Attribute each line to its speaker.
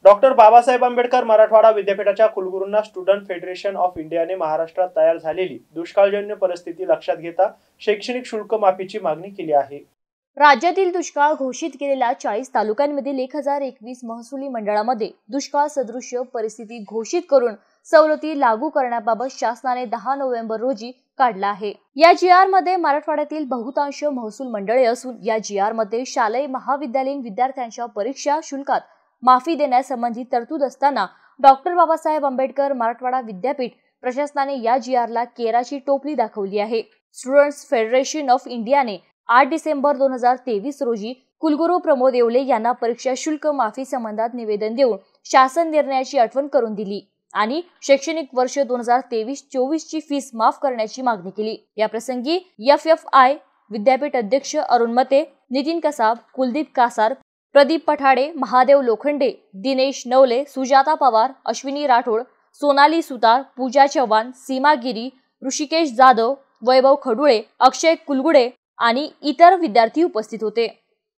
Speaker 1: Doctor Babasaheb Ambedkar Marathwada विद्यापीठाच्या कुलगुरूंना student federation of इंडियाने महाराष्ट्रात तयार झालेली दुष्काळजन्य परिस्थिती लक्षात घेता शैक्षणिक शुल्क माफीची मागणी केली आहे।
Speaker 2: राज्यातील दुष्काळ घोषित केलेल्या 40 तालुक्यांमधील 1021 महसुली मंडळामध्ये दुष्काळ सदृश्य परिस्थिती घोषित करून सवलती लागू करण्याबाबत शासनाने 10 नोव्हेंबर रोजी काढला आहे। या GR मध्ये मराठवाड्यातील बहुतांश महसूल मंडळे असून या GR मध्ये शालेय महाविद्यालयीन विद्यार्थ्यांच्या परीक्षा शुल्कात माफी देण्यासंबंधी तरतूद असताना डॉक्टर बाबासाहेब आंबेडकर मराठवाडा विद्यापीठ प्रशासनाने या GR ला केराची टोपली दाखवली आहे। स्टुडंट्स फेडरेशन ऑफ इंडियाने 8 डिसेंबर 2023 रोजी कुलगुरू प्रमोद येवले यांना परीक्षा शुल्क माफी संबंधात निवेदन देऊन शासन निर्णयाची आठवण करून दिली आणि शैक्षणिक वर्ष 2023-24 ची फीस माफ करण्याची मागणी केली। या प्रसंगी FFI विद्यापीठ अध्यक्ष अरुण मते, नितीन कसाब, कुलदीप कासार, प्रदीप पठाडे, महादेव लोखंडे, दिनेश नवले, सुजाता पवार, अश्विनी राठोड, सोनाली सुतार, पूजा चव्हाण, सीमा गिरी, ऋषिकेश जाधव, वैभव खडुळे, अक्षय कुलगुडे आणि इतर विद्यार्थी उपस्थित होते।